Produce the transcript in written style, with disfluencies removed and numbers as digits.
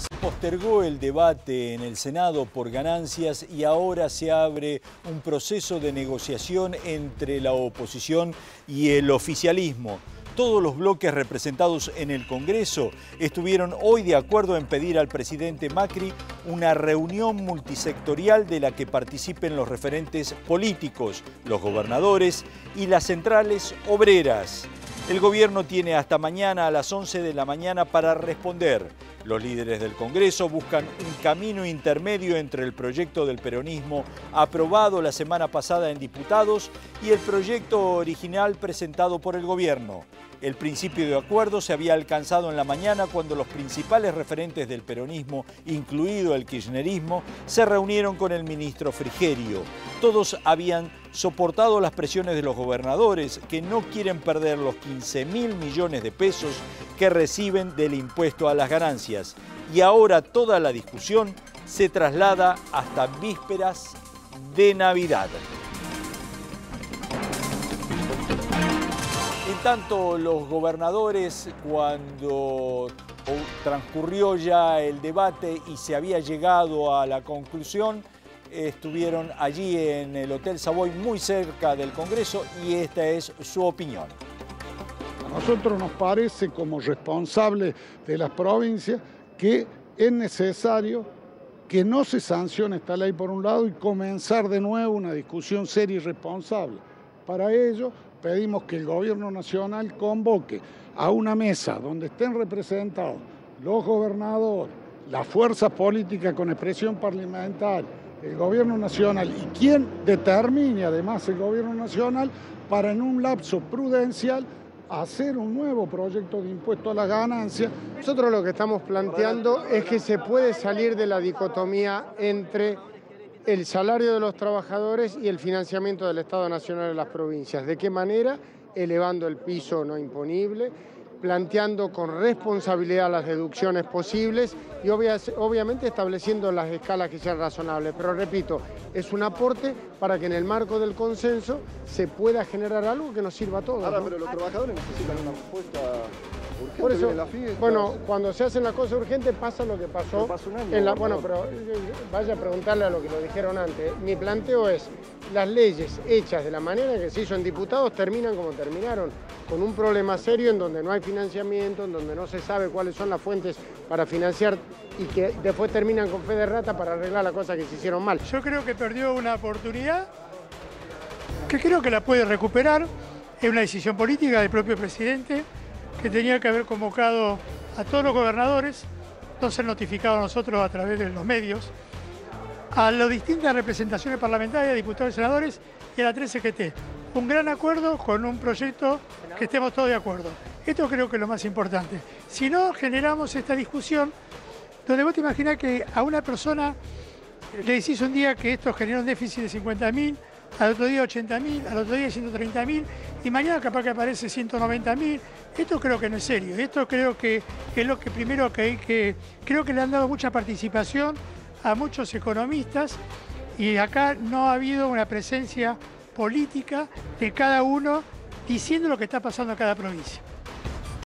Postergó el debate en el Senado por ganancias y ahora se abre un proceso de negociación entre la oposición y el oficialismo. Todos los bloques representados en el Congreso estuvieron hoy de acuerdo en pedir al presidente Macri una reunión multisectorial de la que participen los referentes políticos, los gobernadores y las centrales obreras. El gobierno tiene hasta mañana a las 11 de la mañana para responder. Los líderes del Congreso buscan un camino intermedio entre el proyecto del peronismo aprobado la semana pasada en diputados y el proyecto original presentado por el gobierno. El principio de acuerdo se había alcanzado en la mañana cuando los principales referentes del peronismo, incluido el kirchnerismo, se reunieron con el ministro Frigerio. Todos habían soportado las presiones de los gobernadores que no quieren perder los 15.000 millones de pesos que reciben del impuesto a las ganancias. Y ahora toda la discusión se traslada hasta vísperas de Navidad. En tanto, los gobernadores, cuando transcurrió ya el debate y se había llegado a la conclusión, estuvieron allí en el Hotel Savoy, muy cerca del Congreso, y esta es su opinión. A nosotros nos parece, como responsables de las provincias, que es necesario que no se sancione esta ley por un lado y comenzar de nuevo una discusión seria y responsable. Para ello, pedimos que el Gobierno Nacional convoque a una mesa donde estén representados los gobernadores, las fuerzas políticas con expresión parlamentaria, el Gobierno Nacional y quien determine además el Gobierno Nacional para en un lapso prudencial hacer un nuevo proyecto de impuesto a las ganancias. Nosotros lo que estamos planteando es que se puede salir de la dicotomía entre el salario de los trabajadores y el financiamiento del Estado Nacional de las provincias. ¿De qué manera? Elevando el piso no imponible, planteando con responsabilidad las deducciones posibles y obviamente estableciendo las escalas que sean razonables. Pero repito, es un aporte para que en el marco del consenso se pueda generar algo que nos sirva a todos. Ahora, ¿no? pero los trabajadores necesitan una respuesta urgente. Por eso, la fiesta. bueno, cuando se hacen las cosas urgentes pasa lo que pasó. Pero pasa un año, Bueno, pero vaya a preguntarle a lo que lo dijeron antes. Mi planteo es, las leyes hechas de la manera que se hizo en diputados terminan como terminaron, con un problema serio en donde no hay financiamiento, en donde no se sabe cuáles son las fuentes para financiar y que después terminan con fe de rata para arreglar las cosas que se hicieron mal. Yo creo que perdió una oportunidad que creo que la puede recuperar. Es una decisión política del propio presidente que tenía que haber convocado a todos los gobernadores, no ser notificados a nosotros a través de los medios, a las distintas representaciones parlamentarias, diputados y senadores y a la 3CGT. Un gran acuerdo con un proyecto que estemos todos de acuerdo. Esto creo que es lo más importante. Si no, generamos esta discusión donde vos te imaginás que a una persona le decís un día que esto generó un déficit de 50.000, al otro día 80.000, al otro día 130.000 y mañana capaz que aparece 190.000. Esto creo que no es serio. Esto creo que es lo que primero creo que le han dado mucha participación a muchos economistas y acá no ha habido una presencia política de cada uno diciendo lo que está pasando en cada provincia.